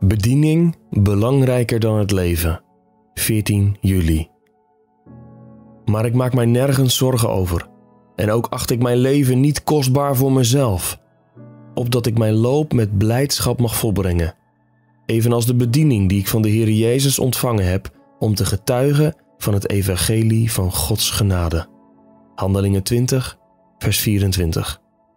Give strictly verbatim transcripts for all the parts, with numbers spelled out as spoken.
Bediening belangrijker dan het leven. veertien juli. Maar ik maak mij nergens zorgen over. En ook acht ik mijn leven niet kostbaar voor mezelf. Opdat ik mijn loop met blijdschap mag volbrengen. Evenals de bediening die ik van de Heer Jezus ontvangen heb om te getuigen van het evangelie van Gods genade. Handelingen twintig, vers vierentwintig.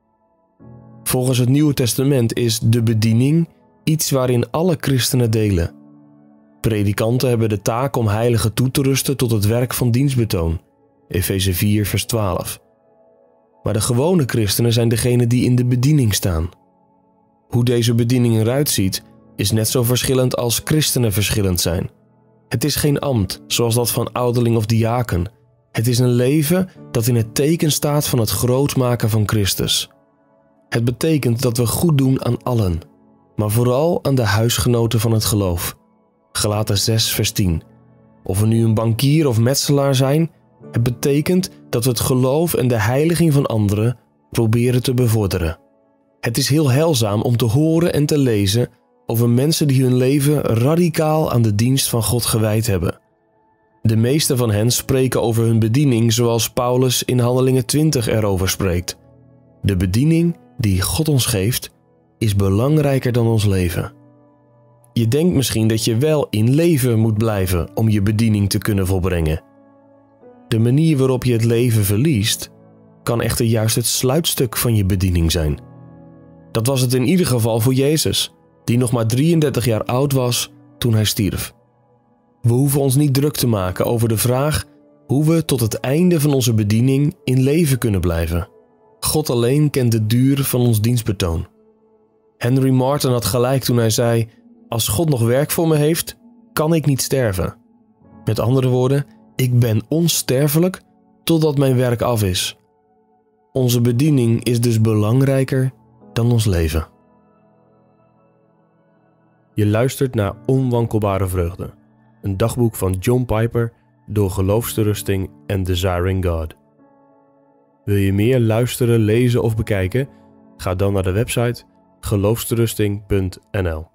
Volgens het Nieuwe Testament is de bediening iets waarin alle christenen delen. Predikanten hebben de taak om heiligen toe te rusten tot het werk van dienstbetoon. Efeze vier, vers twaalf. Maar de gewone christenen zijn degenen die in de bediening staan. Hoe deze bediening eruit ziet, is net zo verschillend als christenen verschillend zijn. Het is geen ambt, zoals dat van ouderling of diaken. Het is een leven dat in het teken staat van het grootmaken van Christus. Het betekent dat we goed doen aan allen, maar vooral aan de huisgenoten van het geloof. Galaten zes, vers tien. Of we nu een bankier of metselaar zijn, het betekent dat we het geloof en de heiliging van anderen proberen te bevorderen. Het is heel heilzaam om te horen en te lezen over mensen die hun leven radicaal aan de dienst van God gewijd hebben. De meeste van hen spreken over hun bediening zoals Paulus in Handelingen twintig erover spreekt. De bediening die God ons geeft, is belangrijker dan ons leven. Je denkt misschien dat je wel in leven moet blijven om je bediening te kunnen volbrengen. De manier waarop je het leven verliest, kan echter juist het sluitstuk van je bediening zijn. Dat was het in ieder geval voor Jezus, die nog maar drieëndertig jaar oud was toen hij stierf. We hoeven ons niet druk te maken over de vraag hoe we tot het einde van onze bediening in leven kunnen blijven. God alleen kent de duur van ons dienstbetoon. Henry Martyn had gelijk toen hij zei: als God nog werk voor me heeft, kan ik niet sterven. Met andere woorden, ik ben onsterfelijk totdat mijn werk af is. Onze bediening is dus belangrijker dan ons leven. Je luistert naar Onwankelbare Vreugde, een dagboek van John Piper door Geloofsterusting en Desiring God. Wil je meer luisteren, lezen of bekijken? Ga dan naar de website geloofsterusting punt n l.